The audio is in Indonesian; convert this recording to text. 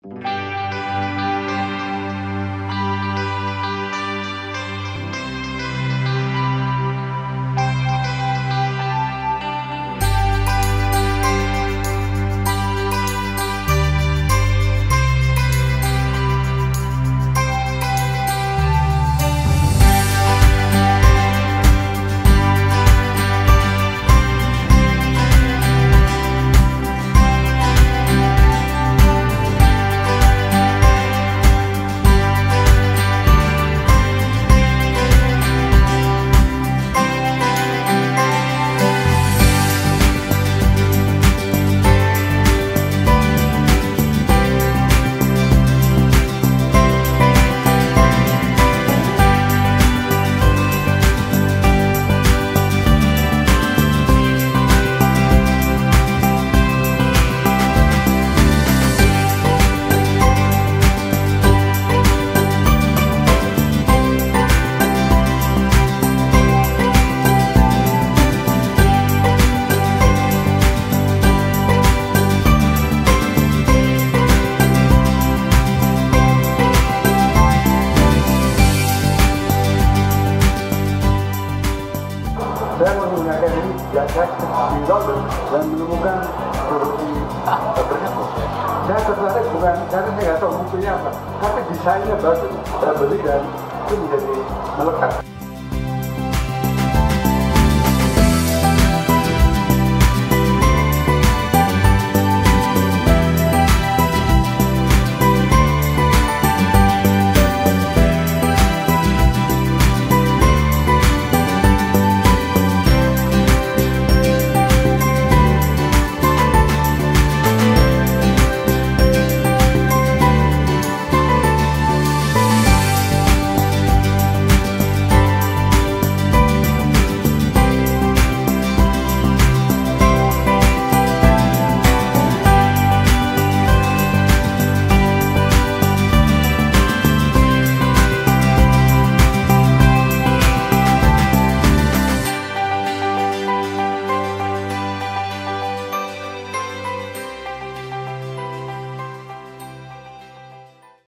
Saya menggunakan ini jasa di London dan menemukan produksi ternyata saya tertarik bukan karena saya nggak tahu mutunya apa, tapi desainnya bagus. Saya beli dan itu menjadi melekat.